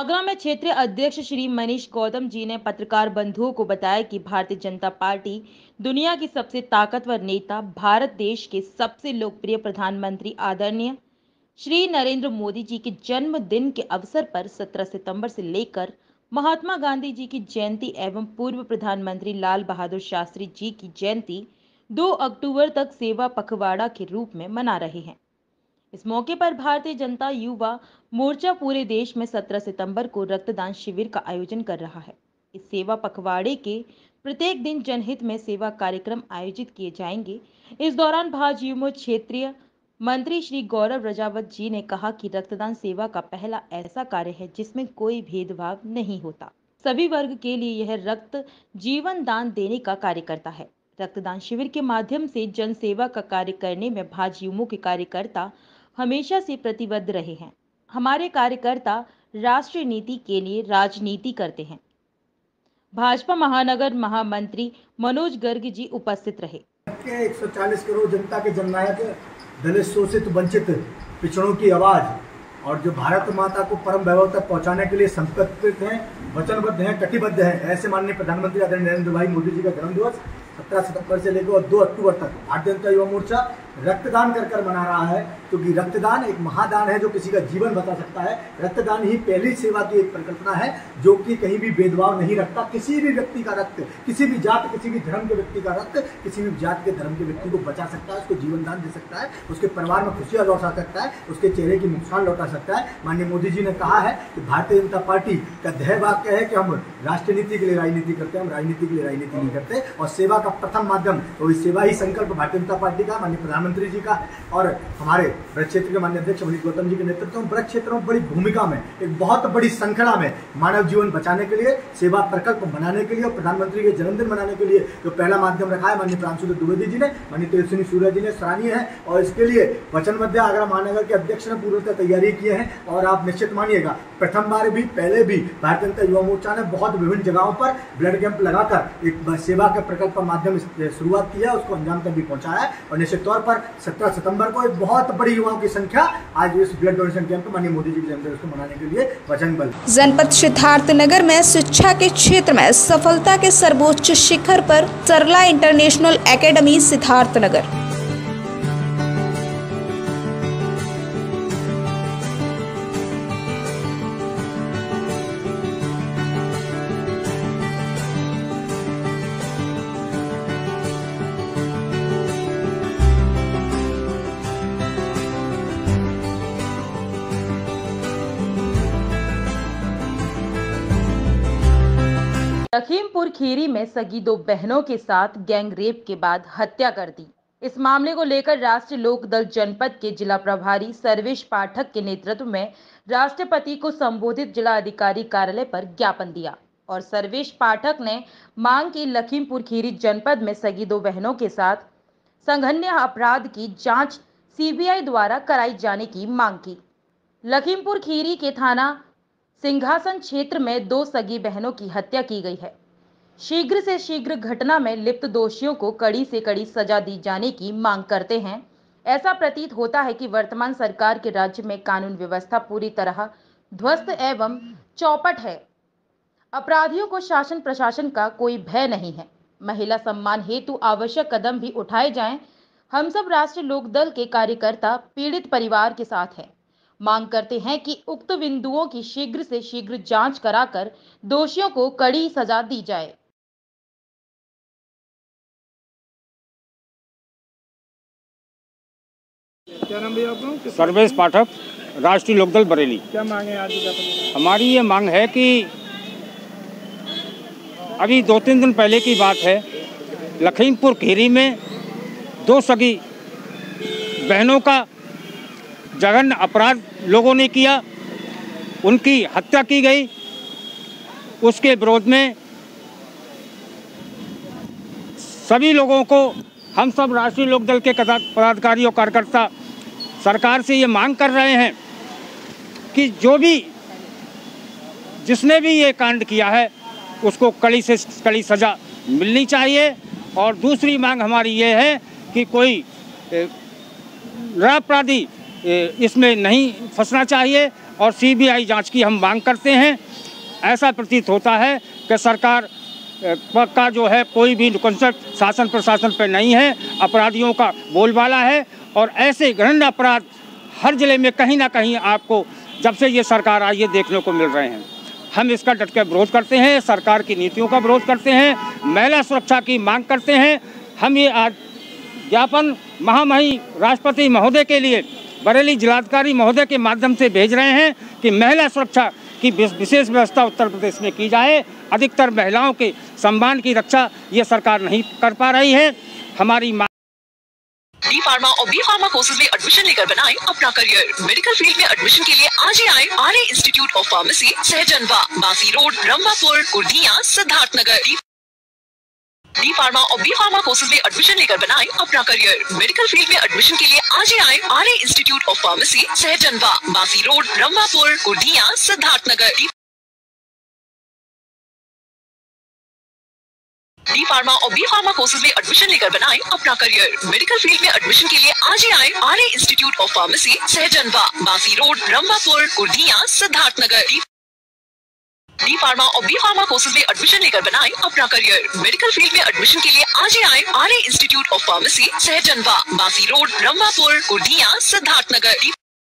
आगरा में क्षेत्रीय अध्यक्ष श्री मनीष गौतम जी ने पत्रकार बंधुओं को बताया कि भारतीय जनता पार्टी दुनिया की सबसे ताकतवर नेता, भारत देश के सबसे लोकप्रिय प्रधानमंत्री आदरणीय श्री नरेंद्र मोदी जी के जन्मदिन के अवसर पर 17 सितंबर से लेकर महात्मा गांधी जी की जयंती एवं पूर्व प्रधानमंत्री लाल बहादुर शास्त्री जी की जयंती 2 अक्टूबर तक सेवा पखवाड़ा के रूप में मना रहे हैं। इस मौके पर भारतीय जनता युवा मोर्चा पूरे देश में 17 सितंबर को रक्तदान शिविर का आयोजन कर रहा है। इस सेवा पखवाड़े के प्रत्येक दिन जनहित में सेवा कार्यक्रम आयोजित किए जाएंगे। इस दौरान भाजयुमो क्षेत्रीय मंत्री श्री गौरव रजावत जी ने कहा कि रक्तदान सेवा का पहला ऐसा कार्य है जिसमें कोई भेदभाव नहीं होता। सभी वर्ग के लिए यह रक्त जीवन दान देने का कार्य करता है। रक्तदान शिविर के माध्यम से जन सेवा का कार्य करने में भाजयुमो के कार्यकर्ता हमेशा से प्रतिबद्ध रहे हैं। हमारे कार्यकर्ता राष्ट्रीय नीति के लिए राजनीति करते हैं। भाजपा महानगर महामंत्री मनोज गर्ग जी उपस्थित रहे। 140 करोड़ जनता के जननायक, दलित, शोषित, वंचित, पिछड़ों की आवाज और जो भारत माता को परम वैभव तक पहुंचाने के लिए संकल्पित हैं, वचनबद्ध हैं, कटिबद्ध हैं, ऐसे माननीय प्रधानमंत्री आदरणीय नरेंद्र भाई मोदी जी का जन्मदिवस 17 सितंबर से लेकर 2 अक्टूबर तक भारतीय जनता युवा मोर्चा रक्तदान कर मना रहा है, क्योंकि रक्तदान एक महादान है जो किसी का जीवन बचा सकता है। रक्तदान ही पहली सेवा की एक परिकल्पना है जो कि कहीं भी भेदभाव नहीं रखता। किसी भी व्यक्ति का रक्त, किसी भी जात, किसी भी धर्म के व्यक्ति का रक्त किसी भी जात के धर्म के व्यक्ति को बचा सकता है, उसको जीवन दान दे सकता है, उसके परिवार में खुशियां लौटा सकता है, उसके चेहरे की मुस्कान लौटा सकता है। माननीय मोदी जी ने कहा है कि भारतीय जनता पार्टी का ध्येय वाक्य है कि हम राष्ट्रीय नीति के लिए राजनीति करते हैं, हम राजनीति के लिए राजनीति नहीं करते। और सेवा का प्रथम माध्यम तो सेवा ही संकल्प भारतीय जनता पार्टी का, माननीय प्रधानमंत्री जी का और हमारे ब्रज क्षेत्र के माननीय अध्यक्ष मनीष गौतम जी के नेतृत्व में ब्रज क्षेत्रों में बड़ी भूमिका में, एक बहुत बड़ी श्रृंखला में मानव जीवन बचाने के लिए, सेवा प्रकल्प बनाने के लिए और प्रधानमंत्री के जन्मदिन मनाने के लिए जो पहला माध्यम रखा है माननीय प्रांशुदेव द्विवेदी जी ने, माननीय तेजस्विनी सूर्या जी ने, सराहनीय है। और इसके लिए वचनबद्ध आगरा महानगर के अध्यक्ष ने पूर्वतः तैयारी की है। और आप निश्चित मानिएगा, प्रथम बार भी, पहले भी भारतीय जनता युवा मोर्चा ने बहुत विभिन्न जगहों पर ब्लड कैंप लगाकर एक सेवा के प्रकल्प का माध्यम शुरुआत किया, उसको अंजाम तक भी पहुंचाया है। और निश्चित तौर पर 17 सितंबर को एक बहुत बड़ी युवाओं की संख्या आज इस ब्लड डोनेशन कैंप माननीय मोदी जी के जन्मदिन को मनाने के लिए वचनबद्ध। जनपद सिद्धार्थनगर में शिक्षा के क्षेत्र में सफलता के सर्वोच्च शिखर पर सरला इंटरनेशनल एकेडमी सिद्धार्थनगर। लखीमपुर खीरी में सगी 2 बहनों के साथ गैंग रेप के बाद हत्या कर दी। इस मामले को लेकर राष्ट्रीय लोकदल जनपद के जिला प्रभारी सर्वेश पाठक के नेतृत्व में राष्ट्रपति को संबोधित जिला अधिकारी कार्यालय पर ज्ञापन दिया और सर्वेश पाठक ने मांग की लखीमपुर खीरी जनपद में सगी 2 बहनों के साथ संघन्य अपराध की जांच सीबीआई द्वारा कराई जाने की मांग की। लखीमपुर खीरी के थाना सिंघासन क्षेत्र में 2 सगी बहनों की हत्या की गई है। शीघ्र से शीघ्र घटना में लिप्त दोषियों को कड़ी से कड़ी सजा दी जाने की मांग करते हैं। ऐसा प्रतीत होता है कि वर्तमान सरकार के राज्य में कानून व्यवस्था पूरी तरह ध्वस्त एवं चौपट है। अपराधियों को शासन प्रशासन का कोई भय नहीं है। महिला सम्मान हेतु आवश्यक कदम भी उठाए जाएं। हम सब राष्ट्रीय लोकदल के कार्यकर्ता पीड़ित परिवार के साथ हैं। मांग करते हैं कि उक्त बिंदुओं की शीघ्र से शीघ्र जांच कराकर दोषियों को कड़ी सजा दी जाए। क्या नाम भैया आपका? सर्वेश पाठक, राष्ट्रीय लोकदल बरेली। क्या मांग है आज? हमारी ये मांग है कि अभी 2-3 दिन पहले की बात है, लखीमपुर खीरी में 2 सगी बहनों का जघन्य अपराध लोगों ने किया, उनकी हत्या की गई। उसके विरोध में सभी लोगों को, हम सब राष्ट्रीय लोकदल के पदाधिकारी और कार्यकर्ता सरकार से ये मांग कर रहे हैं कि जिसने भी ये कांड किया है उसको कड़ी से कड़ी सजा मिलनी चाहिए। और दूसरी मांग हमारी ये है कि कोई निरपराधी इसमें नहीं फंसना चाहिए और सीबीआई जांच की हम मांग करते हैं। ऐसा प्रतीत होता है कि सरकार का जो है कोई भी कंसेप्ट शासन प्रशासन पे नहीं है, अपराधियों का बोलबाला है और ऐसे घृण्य अपराध हर जिले में कहीं ना कहीं आपको जब से ये सरकार आई है देखने को मिल रहे हैं। हम इसका डट के विरोध करते हैं, सरकार की नीतियों का विरोध करते हैं, महिला सुरक्षा की मांग करते हैं। हम ये आज ज्ञापन महामहिम राष्ट्रपति महोदय के लिए बरेली जिलाधिकारी महोदय के माध्यम से भेज रहे हैं कि महिला सुरक्षा की विशेष व्यवस्था उत्तर प्रदेश में की जाए। अधिकतर महिलाओं के सम्मान की रक्षा ये सरकार नहीं कर पा रही है। हमारी डी फार्मा और बी फार्मा कोर्सेज में एडमिशन लेकर बनाएं अपना करियर। मेडिकल फील्ड में एडमिशन के लिए आज ही आए Arya institute of pharmacy, Sahjanwa, Basi road, Rambhapur, Kurdiya, Siddharthnagar. D pharma और बी फार्मा कोर्सेज में एडमिशन लेकर बनाएं अपना करियर। मेडिकल फील्ड में एडमिशन के लिए आज ही आए Arya institute of pharmacy, Sahjanwa, Basi road, Rambhapur, Kurdiya, Siddharthnagar. D pharma और बी फार्मा कोर्सेज में एडमिशन लेकर बनाएं अपना करियर। मेडिकल फील्ड में एडमिशन के लिए आज ही आए Arya institute of pharmacy, Sahjanwa, Basi road, Rambhapur, Kurdiya, Siddharthnagar. D pharma और बी फार्मा कोर्सेज में एडमिशन लेकर बनाएं अपना करियर। मेडिकल फील्ड में एडमिशन के लिए आज ही आए Arya institute of pharmacy, Sahjanwa, Basi road, Rambhapur, Kurdiya, Siddharthnagar.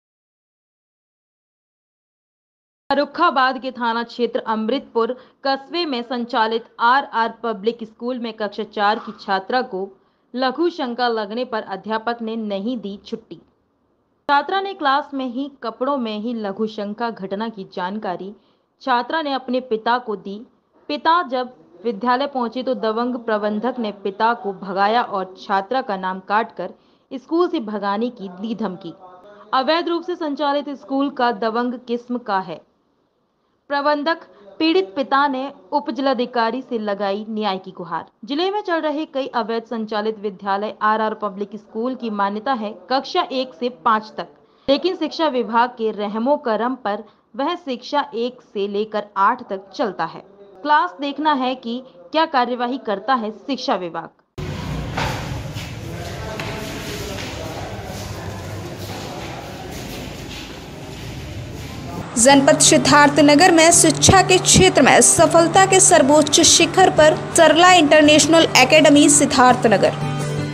Farrukhabad के थाना क्षेत्र अमृतपुर कस्बे में संचालित आर पब्लिक स्कूल में कक्षा 4 की छात्रा को लघु शंका लगने पर अध्यापक ने नहीं दी छुट्टी। छात्रा ने क्लास में ही कपड़ों में ही लघु शंका घटना की जानकारी छात्रा ने अपने पिता को दी। पिता जब विद्यालय पहुंचे तो दबंग प्रबंधक ने पिता को भगाया और छात्रा का नाम काटकर स्कूल से भगाने की दी धमकी। अवैध रूप से संचालित स्कूल का दबंग किस्म का है। प्रबंधक पीड़ित पिता ने उप जिलाधिकारी से लगाई न्याय की गुहार। जिले में चल रहे कई अवैध संचालित विद्यालय आर पब्लिक स्कूल की मान्यता है कक्षा 1 से 5 तक, लेकिन शिक्षा विभाग के रहमो करम पर वह शिक्षा 1 से लेकर 8 तक चलता है। क्लास देखना है कि क्या कार्यवाही करता है शिक्षा विभाग। जनपद सिद्धार्थनगर में शिक्षा के क्षेत्र में सफलता के सर्वोच्च शिखर पर सरला इंटरनेशनल एकेडमी सिद्धार्थनगर।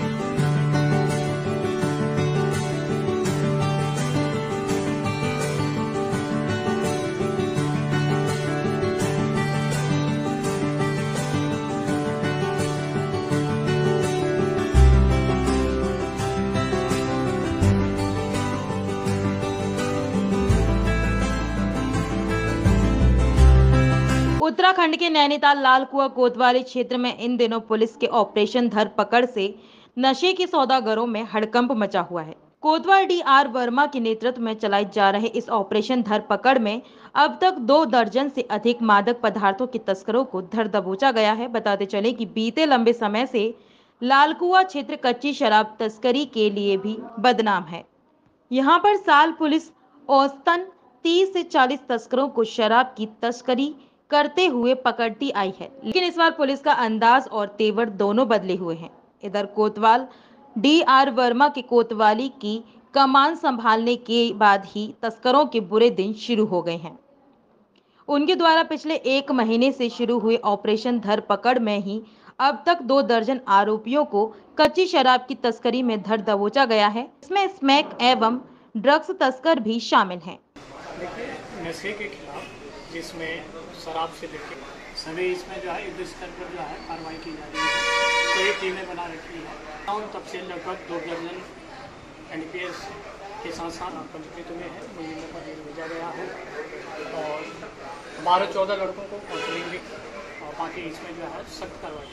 उत्तराखंड के नैनीताल लालकुआं कोतवाली क्षेत्र में इन दिनों पुलिस के ऑपरेशन धरपकड़ से नशे के सौदागरों में हड़कंप मचा हुआ है। कोतवाल डी.आर. वर्मा के नेतृत्व में चलाए जा रहे इस ऑपरेशन धरपकड़ में अब तक 2 दर्जन से अधिक मादक पदार्थों के तस्करों को धर दबोचा गया है। बताते चले कि बीते लंबे समय से लालकुआं क्षेत्र कच्ची शराब तस्करी के लिए भी बदनाम है। यहाँ पर साल पुलिस औसतन 30 से 40 तस्करों को शराब की तस्करी करते हुए पकड़ती आई है, लेकिन इस बार पुलिस का अंदाज और तेवर दोनों बदले हुए हैं। इधर कोतवाल डी.आर. वर्मा के कोतवाली की कमान संभालने के बाद ही तस्करों के बुरे दिन शुरू हो गए हैं। उनके द्वारा पिछले 1 महीने से शुरू हुए ऑपरेशन धरपकड़ में ही अब तक 2 दर्जन आरोपियों को कच्ची शराब की तस्करी में धर दबोचा गया है। इसमें स्मैक एवं ड्रग्स तस्कर भी शामिल हैं। नशे के खिलाफ जिसमें शराब से लेकर सभी इसमें जो है युद्ध स्तर पर जो है कार्रवाई की जा रही है। कई टीमें बना रखी है और तब से लगभग 2 दर्जन NPS के साथ साथ पंजीकृत में है, मुझे पर भेजा गया है और 12-14 लड़कों को काउंसलिंग भी और बाकी इसमें जो है सख्त कार्रवाई।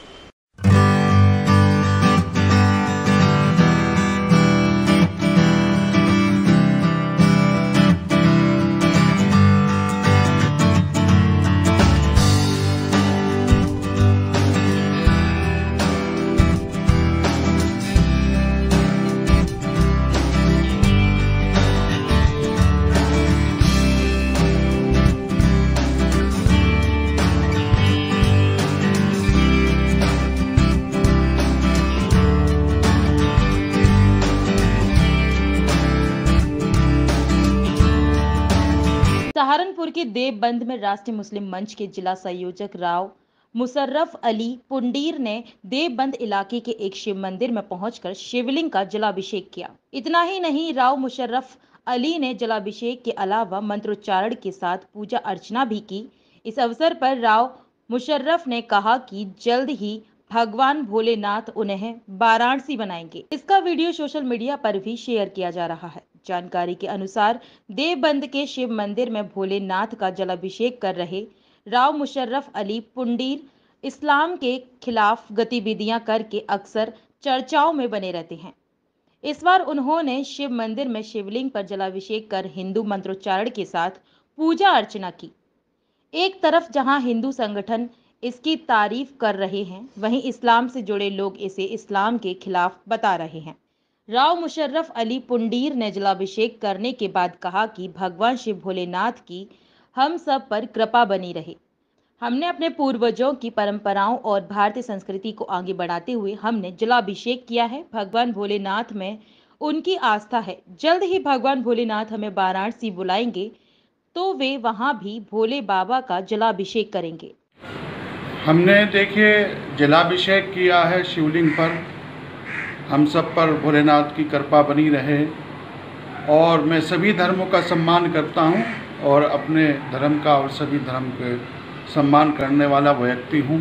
के देवबंद में राष्ट्रीय मुस्लिम मंच के जिला संयोजक राव मुशर्रफ अली पुंडीर ने देवबंद इलाके के एक शिव मंदिर में पहुंचकर शिवलिंग का जलाभिषेक किया। इतना ही नहीं, राव मुशर्रफ अली ने जलाभिषेक के अलावा मंत्रोच्चारण के साथ पूजा अर्चना भी की। इस अवसर पर राव मुशर्रफ ने कहा कि जल्द ही भगवान भोलेनाथ उन्हें वाराणसी बनाएंगे। इसका वीडियो सोशल मीडिया पर भी शेयर किया जा रहा है। जानकारी के अनुसार देवबंद के शिव मंदिर में भोलेनाथ का जलाभिषेक कर रहे राव मुशर्रफ अली पुंडीर इस्लाम के खिलाफ गतिविधियां करके अक्सर चर्चाओं में बने रहते हैं। इस बार उन्होंने शिव मंदिर में शिवलिंग पर जलाभिषेक कर हिंदू मंत्रोच्चारण के साथ पूजा अर्चना की। एक तरफ जहां हिंदू संगठन इसकी तारीफ कर रहे हैं, वहीं इस्लाम से जुड़े लोग इसे इस्लाम के खिलाफ बता रहे हैं। राव मुशर्रफ अली पुंडीर ने जलाभिषेक करने के बाद कहा कि भगवान शिव भोलेनाथ की हम सब पर कृपा बनी रहे। हमने अपने पूर्वजों की परंपराओं और भारतीय संस्कृति को आगे बढ़ाते हुए हमने जलाभिषेक किया है। भगवान भोलेनाथ में उनकी आस्था है। जल्द ही भगवान भोलेनाथ हमें वाराणसी बुलाएंगे तो वे वहां भी भोले बाबा का जलाभिषेक करेंगे। हमने देखिए जलाभिषेक किया है शिवलिंग पर। हम सब पर भोलेनाथ की कृपा बनी रहे। और मैं सभी धर्मों का सम्मान करता हूं और अपने धर्म का और सभी धर्म के सम्मान करने वाला व्यक्ति हूं।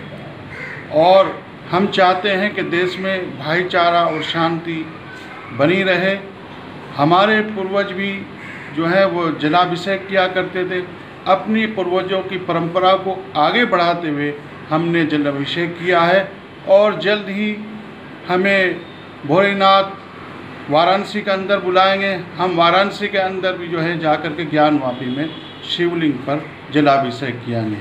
और हम चाहते हैं कि देश में भाईचारा और शांति बनी रहे। हमारे पूर्वज भी जो है वो जलाभिषेक किया करते थे। अपनी पूर्वजों की परंपरा को आगे बढ़ाते हुए हमने जलाभिषेक किया है और जल्द ही हमें भोलेनाथ वाराणसी के अंदर बुलाएंगे। हम वाराणसी के अंदर भी जो है जाकर के ज्ञानवापी में शिवलिंग पर जलाभिषेक किएंगे।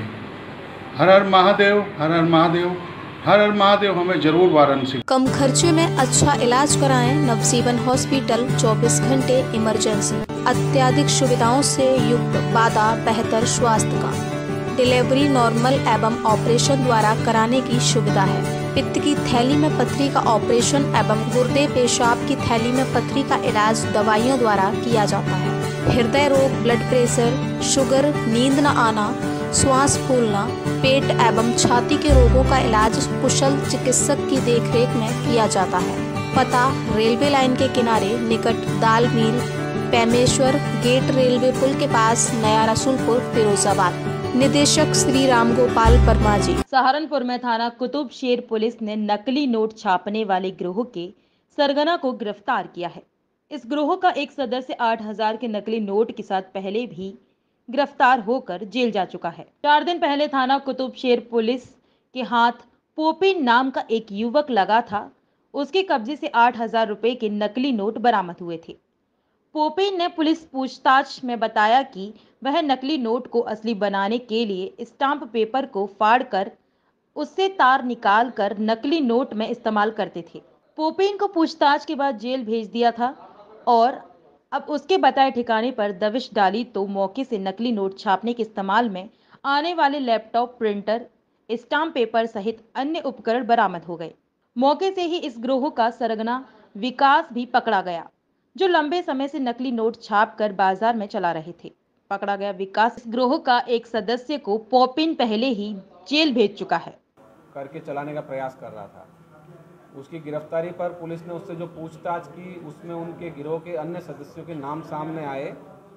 हर हर महादेव, हर हर महादेव, हर हर महादेव। हमें जरूर वाराणसी। कम खर्चे में अच्छा इलाज कराएं। नवजीवन हॉस्पिटल 24 घंटे इमरजेंसी, अत्याधिक सुविधाओं से युक्त वादा बेहतर स्वास्थ्य का। डिलीवरी नॉर्मल एवं ऑपरेशन द्वारा कराने की सुविधा है। पित्त की थैली में पथरी का ऑपरेशन एवं गुर्दे पेशाब की थैली में पथरी का इलाज दवाइयों द्वारा किया जाता है। हृदय रोग, ब्लड प्रेशर, शुगर, नींद न आना, श्वास फूलना, पेट एवं छाती के रोगों का इलाज कुशल चिकित्सक की देखरेख में किया जाता है। पता रेलवे लाइन के किनारे निकट दाल मिल, पेमेश्वर गेट, रेलवे पुल के पास, नया रसूलपुर, फिरोजाबाद। निदेशक श्री राम गोपाल वर्मा जी। सहारनपुर में थाना कुतुबशेर पुलिस ने नकली नोट छापने वाले गिरोह के सरगना को गिरफ्तार किया है। इस गिरोह का एक सदस्य 8,000 के नकली नोट के साथ पहले भी गिरफ्तार होकर जेल जा चुका है। 4 दिन पहले थाना कुतुबशेर पुलिस के हाथ पोपिन नाम का एक युवक लगा था। उसके कब्जे से 8,000 रुपए के नकली नोट बरामद हुए थे। पोपिन ने पुलिस पूछताछ में बताया कि वह नकली नोट को असली बनाने के लिए स्टाम्प पेपर को फाड़कर उससे तार निकालकर नकली नोट में इस्तेमाल करते थे। पोपिन को पूछताछ के बाद जेल भेज दिया था और अब उसके बताए ठिकाने पर दबिश डाली तो मौके से नकली नोट छापने के इस्तेमाल में आने वाले लैपटॉप, प्रिंटर, स्टाम्प पेपर सहित अन्य उपकरण बरामद हो गए। मौके से ही इस गिरोह का सरगना विकास भी पकड़ा गया, जो लंबे समय से नकली नोट छापकर बाजार में चला रहे थे। पकड़ा गया विकास इस गिरोह का एक सदस्य को पोपिन पहले ही जेल भेज चुका है। करके चलाने का प्रयास कर रहा था। उसकी गिरफ्तारी पर पुलिस ने उससे जो पूछताछ की उसमें उनके गिरोह के अन्य सदस्यों के नाम सामने आए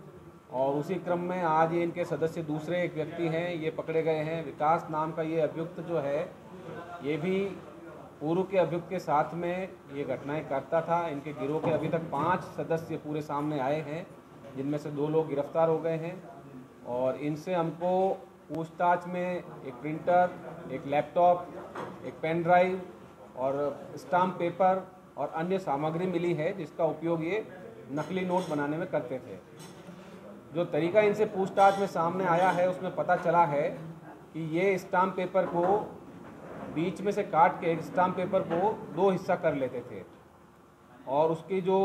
और उसी क्रम में आज ये इनके सदस्य दूसरे एक व्यक्ति हैं, ये पकड़े गए हैं। विकास नाम का ये अभियुक्त जो है ये भी पूर्व के अभियुक्त के साथ में ये घटनाएं करता था। इनके गिरोह के अभी तक 5 सदस्य पूरे सामने आए हैं, जिनमें से 2 लोग गिरफ्तार हो गए हैं और इनसे हमको पूछताछ में एक प्रिंटर, एक लैपटॉप, एक पेन ड्राइव और स्टाम्प पेपर और अन्य सामग्री मिली है, जिसका उपयोग ये नकली नोट बनाने में करते थे। जो तरीका इनसे पूछताछ में सामने आया है उसमें पता चला है कि ये स्टाम्प पेपर को बीच में से काट के स्टाम्प पेपर को 2 हिस्सा कर लेते थे और उसकी जो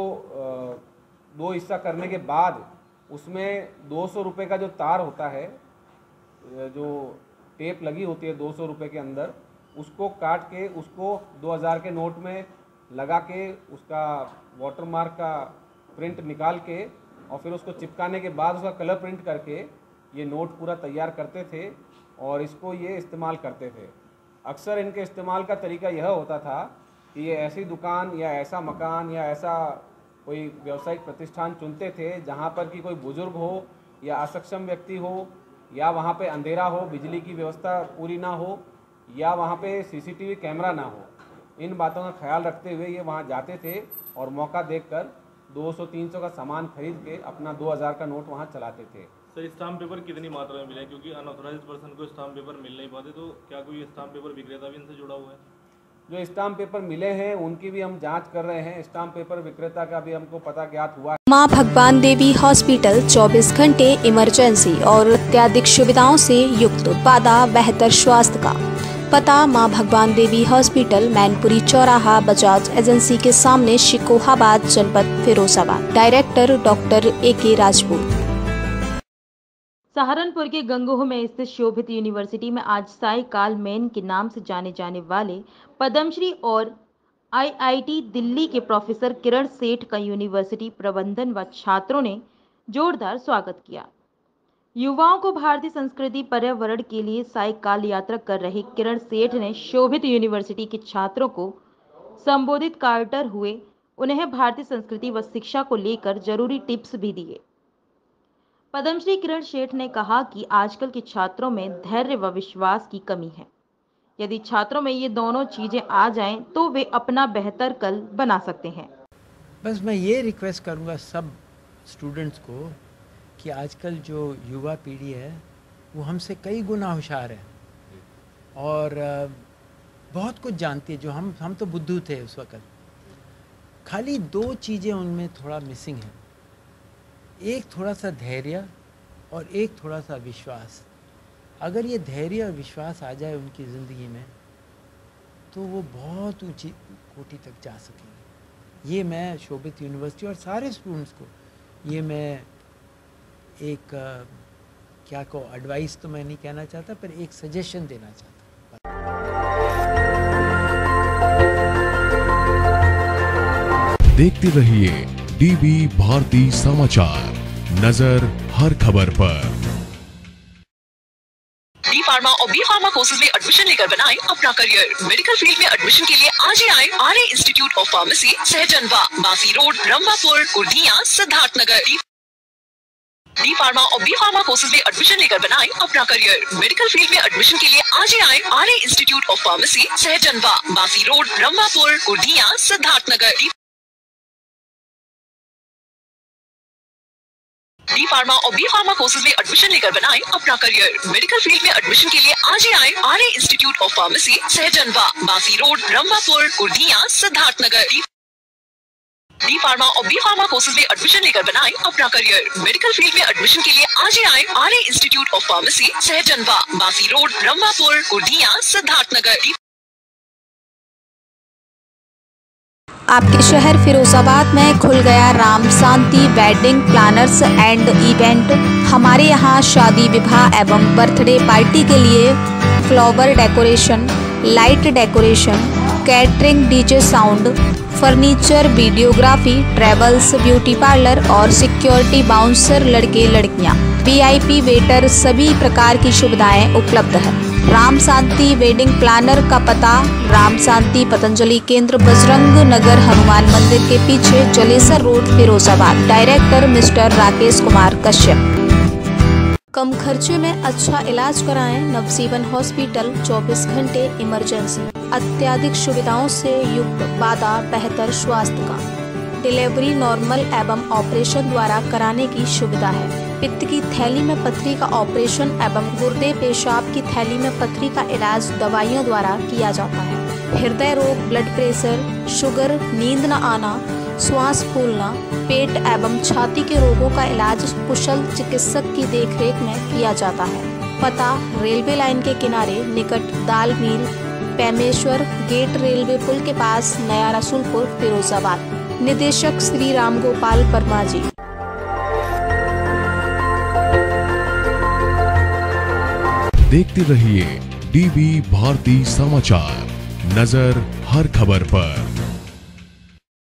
2 हिस्सा करने के बाद उसमें 200 रुपये का जो तार होता है, जो टेप लगी होती है 200 रुपये के अंदर, उसको काट के उसको 2000 के नोट में लगा के उसका वाटरमार्क का प्रिंट निकाल के और फिर उसको चिपकाने के बाद उसका कलर प्रिंट करके ये नोट पूरा तैयार करते थे और इसको ये इस्तेमाल करते थे। अक्सर इनके इस्तेमाल का तरीका यह होता था कि ये ऐसी दुकान या ऐसा मकान या ऐसा कोई व्यावसायिक प्रतिष्ठान चुनते थे जहाँ पर कि कोई बुजुर्ग हो या असक्षम व्यक्ति हो, या वहाँ पे अंधेरा हो, बिजली की व्यवस्था पूरी ना हो, या वहाँ पे सीसीटीवी कैमरा ना हो। इन बातों का ख्याल रखते हुए ये वहाँ जाते थे और मौका देखकर 200-300 का सामान खरीद के अपना 2000 का नोट वहाँ चलाते थे। सर, स्टाम्प पेपर कितनी मात्रा में मिले? क्योंकि अनऑथराइज्ड पर्सन को स्टाम्प पेपर मिल नहीं पाते, तो क्या कोई स्टाम्प पेपर विक्रेता भी इनसे जुड़ा हुआ है? जो स्टाम्प पेपर मिले हैं उनकी भी हम जांच कर रहे हैं। स्टाम्प पेपर विक्रेता का भी हमको पता ज्ञात हुआ है। मां भगवान देवी हॉस्पिटल 24 घंटे इमरजेंसी और अत्याधिक सुविधाओं से युक्त, वादा बेहतर स्वास्थ्य का। पता मां भगवान देवी हॉस्पिटल, मैनपुरी चौराहा, बजाज एजेंसी के सामने, शिकोहाबाद, जनपद Firozabad. Director doctor AK Rajput. Saharanpur के गंगोह में स्थित शोभित यूनिवर्सिटी में आज साई काल मैन के नाम से जाने जाने वाले पद्मश्री और IIT दिल्ली के प्रोफेसर किरण सेठ का यूनिवर्सिटी प्रबंधन व छात्रों ने जोरदार स्वागत किया। युवाओं को भारतीय संस्कृति पर्यावरण के लिए साई काल यात्रा कर रहे किरण सेठ ने शोभित यूनिवर्सिटी के छात्रों को संबोधित करते हुए उन्हें भारतीय संस्कृति व शिक्षा को लेकर जरूरी टिप्स भी दिए। पद्मश्री किरण सेठ ने कहा कि आजकल के छात्रों में धैर्य व विश्वास की कमी है। यदि छात्रों में ये दोनों चीजें आ जाएं तो वे अपना बेहतर कल बना सकते हैं। बस मैं ये रिक्वेस्ट करूँगा सब स्टूडेंट्स को कि आजकल जो युवा पीढ़ी है वो हमसे कई गुना होशियार है और बहुत कुछ जानती है। जो हम तो बुद्धू थे उस वक़्त। खाली 2 चीज़ें उनमें थोड़ा मिसिंग है, एक थोड़ा सा धैर्य और एक थोड़ा सा विश्वास। अगर ये धैर्य और विश्वास आ जाए उनकी ज़िंदगी में तो वो बहुत ऊंची कोटि तक जा सकेंगे। ये मैं शोभित यूनिवर्सिटी और सारे स्टूडेंट्स को ये मैं एक क्या को एडवाइस तो मैं नहीं कहना चाहता, पर एक सजेशन देना चाहता। देखते रहिए DB भारती समाचार, नजर हर खबर पर। डी फार्मा और बी फार्मा कोर्सेज में एडमिशन लेकर बनाएं अपना करियर। मेडिकल फील्ड में एडमिशन के लिए आज ही आए RA institute of pharmacy, Sahjanwa, Basi road, Rambhapur, Kurdiya, Siddharthnagar. D pharma और बी फार्मा कोर्सेज में एडमिशन लेकर बनाएं अपना करियर। मेडिकल फील्ड में एडमिशन के लिए आज ही आए RA institute of pharmacy, Sahjanwa, Basi road, Rambhapur, Kurdiya, Siddharthnagar. D pharma और बी फार्मा कोर्सेज में एडमिशन लेकर बनाएं अपना करियर। मेडिकल फील्ड में एडमिशन के लिए आज ही आए RA institute of pharmacy, Sahjanwa, Basi road, Rambhapur, Kurdiya, Siddharthnagar. D pharma और बी फार्मा कोर्सेज में एडमिशन लेकर बनाएं अपना करियर। मेडिकल फील्ड में एडमिशन के लिए आज ही आए RA institute of pharmacy, Sahjanwa, Basi road, Rambhapur, Kurdiya, Siddharthnagar. आपके शहर फिरोजाबाद में खुल गया Ram Shanti wedding planners and event. हमारे यहाँ शादी, विवाह एवं बर्थडे पार्टी के लिए flower decoration, light decoration, catering, DJ sound, furniture, videography, travels, beauty parlour और सिक्योरिटी बाउंसर, लड़के लड़कियां, VIP वेटर, सभी प्रकार की सुविधाएं उपलब्ध है। राम शांति वेडिंग प्लानर का पता राम शांति पतंजलि केंद्र, बजरंग नगर, हनुमान मंदिर के पीछे, Jalesar road, Firozabad. Director mister Rakesh Kumar Kashyap. कम खर्चे में अच्छा इलाज कराएं नवजीवन हॉस्पिटल, 24 घंटे इमरजेंसी, अत्याधिक सुविधाओं से युक्त, वादा बेहतर स्वास्थ्य का। डिलीवरी नॉर्मल एवं ऑपरेशन द्वारा कराने की सुविधा है। पित्त की थैली में पथरी का ऑपरेशन एवं गुर्दे पेशाब की थैली में पथरी का इलाज दवाइयों द्वारा किया जाता है। हृदय रोग, ब्लड प्रेशर, शुगर, नींद न आना, श्वास फूलना, पेट एवं छाती के रोगों का इलाज कुशल चिकित्सक की देखरेख में किया जाता है। पता रेलवे लाइन के किनारे निकट दाल मिल, पेमेश्वर गेट, रेलवे पुल के पास, नया रसूलपुर, फिरोजाबाद। निदेशक श्री राम गोपाल वर्मा जी। देखते रहिए DB भारती समाचार, नजर हर खबर पर।